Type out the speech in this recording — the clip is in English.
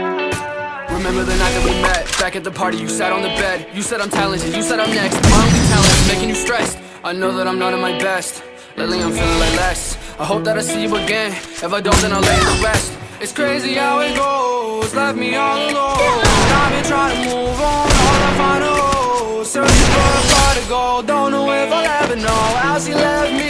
Remember the night that we met, back at the party, you sat on the bed. You said I'm talented, you said I'm next. My only talent is making you stressed. I know that I'm not at my best. Lately I'm feeling like less. I hope that I see you again. If I don't, then I'll lay in the rest. It's crazy how it goes, left me all alone. I've been trying to move on, all I find a hole. Searching for a pot to go, don't know if I'll ever know how she left me.